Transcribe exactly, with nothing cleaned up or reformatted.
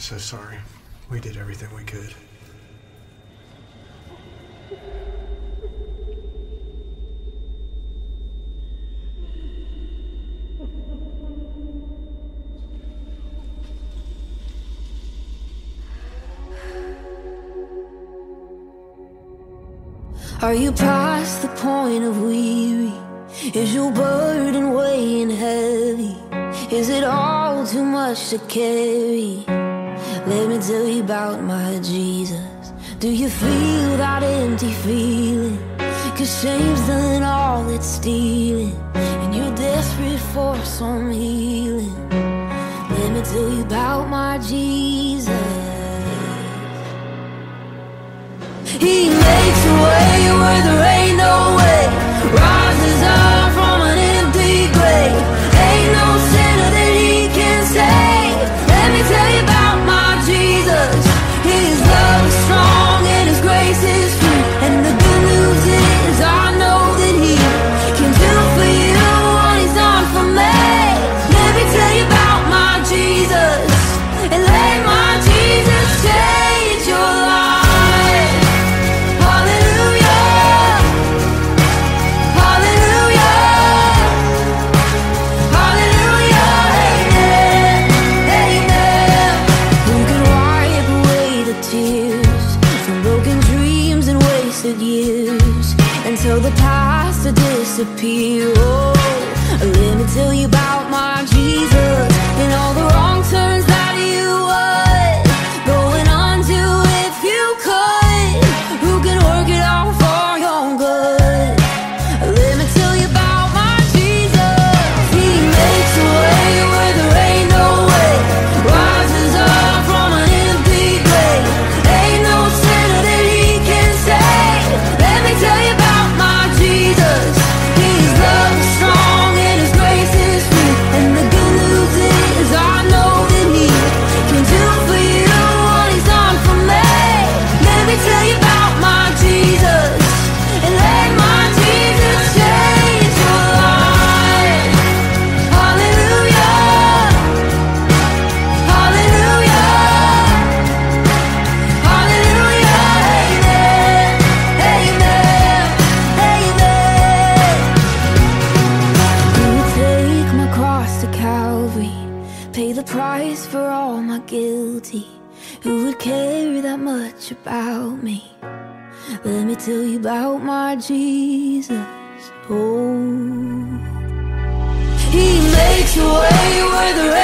so sorry. We did everything we could. Are you past the point of weary? Is your burden weighing heavy? Is it all too much to carry? Let me tell you about my Jesus. Do you feel that empty feeling? Cause shame's done all it's stealing, and you're desperate for some healing. Let me tell you about my Jesus. He makes a way where there ain't no way, rises up from an empty grave. Ain't no sinner that he can save. Let me tell you about my Jesus. His love is strong and his grace is free, and the good news is I know that he can do for you what he's done for me. Let me tell you about my Jesus, and let my Jesus change your life. Years until the past to disappear. Oh, let me tell you about my Jesus and all the wrong turns that you would going on to if you could. Who can work it all for your good? Let me tell you about my Jesus. He makes a way where there ain't no way, rises up from an empty grave. Ain't no sinner that he can save. Let me tell you about my Jesus. His love is strong and his grace is free, and the good news is I know that he can do for you what he's done for me. Let me tell you about my Jesus, and let my Jesus change your life. Hallelujah, hallelujah, hallelujah, amen, amen, amen. Who would take my cross to Calvary, pay the price for all my guilty? Who would care that much about me? Let me tell you about my Jesus. Oh, he makes a way where there